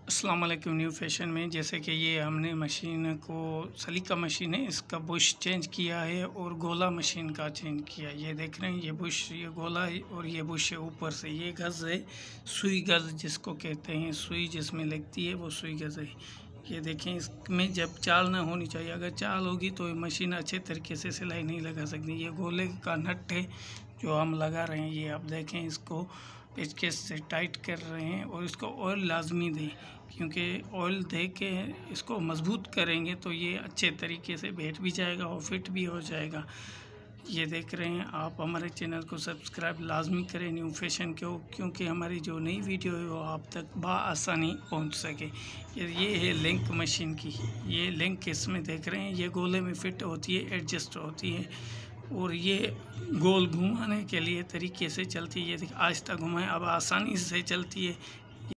अस्सलाम वालेकुम। New fashion में जैसे कि ये हमने मशीन को सलीका मशीन है, इसका बुश चेंज किया है और गोला मशीन का चेंज किया। ये देख रहे हैं, ये बुश, ये गोला है और ये बुश है ऊपर से। ये गज़ है, सुई गज़ जिसको कहते हैं, सुई जिसमें लगती है वो सुई गज़ है। ये देखें, इसमें जब चाल ना होनी चाहिए, अगर चाल होगी तो ये मशीन अच्छे तरीके से सिलाई नहीं लगा सकती। ये गोले का नट है जो हम लगा रहे हैं। ये आप देखें, इसको पेचकस से टाइट कर रहे हैं और इसको ऑयल लाजमी दें, क्योंकि ऑयल दे के इसको मजबूत करेंगे तो ये अच्छे तरीके से बैठ भी जाएगा और फिट भी हो जाएगा। ये देख रहे हैं आप, हमारे चैनल को सब्सक्राइब लाजमी करें न्यू फैशन को, क्योंकि हमारी जो नई वीडियो है वो आप तक बआसानी पहुंच सके। ये है लिंक मशीन की, ये लिंक इसमें देख रहे हैं, ये गोले में फिट होती है, एडजस्ट होती है और ये गोल घुमाने के लिए तरीके से चलती है। ये आहिस्ता घुमाएं, अब आसानी से चलती है।